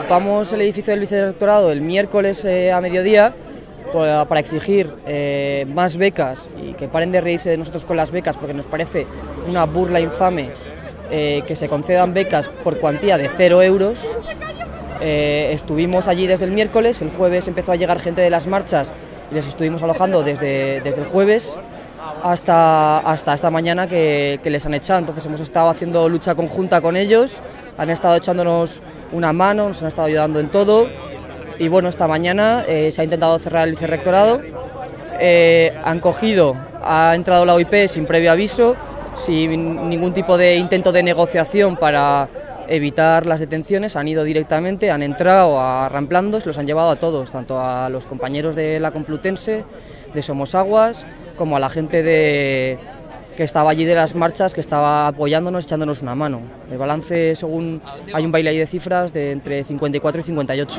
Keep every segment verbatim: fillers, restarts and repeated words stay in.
ocupamos el edificio del vicerrectorado el miércoles eh, a mediodía para, para exigir eh, más becas y que paren de reírse de nosotros con las becas, porque nos parece una burla infame eh, que se concedan becas por cuantía de cero euros. Eh, estuvimos allí desde el miércoles, el jueves empezó a llegar gente de las marchas y les estuvimos alojando desde, desde el jueves hasta, hasta esta mañana que, que les han echado. Entonces hemos estado haciendo lucha conjunta con ellos, han estado echándonos una mano, nos han estado ayudando en todo y bueno, esta mañana eh, se ha intentado cerrar el vicerrectorado, eh, han cogido, ha entrado la O I P sin previo aviso, sin ningún tipo de intento de negociación para evitar las detenciones, han ido directamente, han entrado a Ramplandos, los han llevado a todos, tanto a los compañeros de la Complutense, de Somosaguas, como a la gente de, que estaba allí de las marchas, que estaba apoyándonos, echándonos una mano. El balance, según hay un baile ahí de cifras, de entre cincuenta y cuatro y cincuenta y ocho.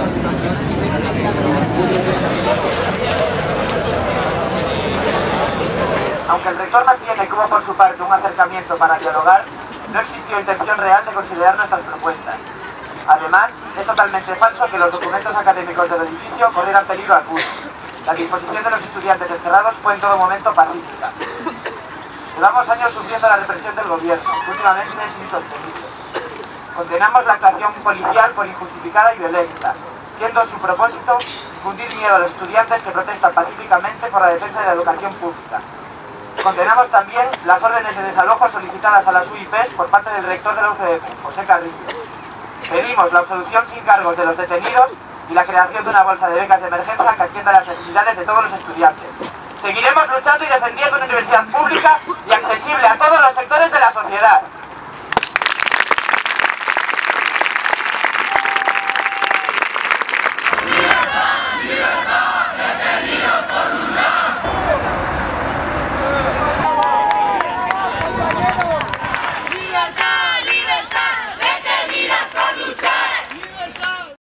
Aunque el rector mantiene como por su parte un acercamiento para dialogar, no existió intención real de considerar nuestras propuestas. Además, es totalmente falso que los documentos académicos del edificio corrieran peligro alguno. La disposición de los estudiantes encerrados fue en todo momento pacífica. Llevamos años sufriendo la represión del gobierno, últimamente es insostenible. Condenamos la actuación policial por injustificada y violenta, siendo su propósito infundir miedo a los estudiantes que protestan pacíficamente por la defensa de la educación pública. Condenamos también las órdenes de desalojo solicitadas a las U I Pes por parte del rector de la U C D F, José Carrillo. Pedimos la absolución sin cargos de los detenidos y la creación de una bolsa de becas de emergencia que atienda las necesidades de todos los estudiantes. Seguiremos luchando y defendiendo una universidad pública y accesible a todos los sectores de la sociedad.